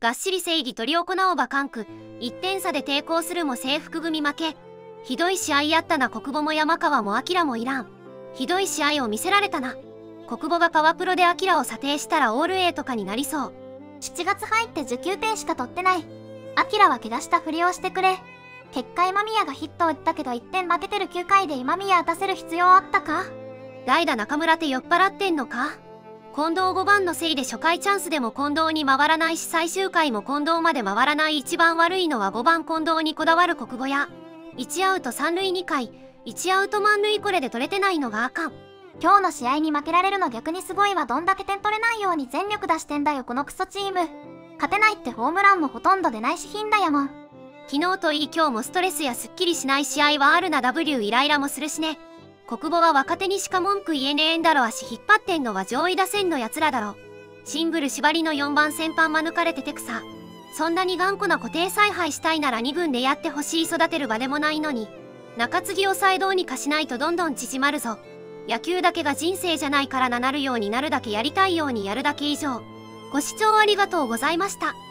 がっしり正義取り行おば関空、1点差で抵抗するも制服組負け。ひどい試合やったな。国母も山川も明もいらん。ひどい試合を見せられたな。国母がパワプロで明を査定したらオール A とかになりそう。 7月入って19点しか取ってない。明は怪我したふりをしてくれ。結果今宮がヒットを打ったけど1点負けてる9回で今宮打たせる必要あったか？ 代打中村って酔っ払ってんのか？近藤5番のせいで初回チャンスでも近藤に回らないし最終回も近藤まで回らない。一番悪いのは5番近藤にこだわる国母や。1アウト3塁2回、1アウト満塁これで取れてないのがあかん。 今日の試合に負けられるの逆にすごいわ。どんだけ点取れないように全力出してんだよこのクソチーム。勝てないってホームランもほとんど出ないし貧だやもん。 昨日といい今日もストレスやすっきりしない試合はあるな。 W イライラもするしね。国母は若手にしか文句言えねえんだろ。足引っ張ってんのは上位打線のやつらだろ。シングル縛りの4番先般免れててくさ。そんなに頑固な固定采配したいなら2軍でやってほしい。育てる場でもないのに。中継ぎ抑えどうにかしないとどんどん縮まるぞ。野球だけが人生じゃないからな。なるようになるだけやりたいようにやるだけ以上。ご視聴ありがとうございました。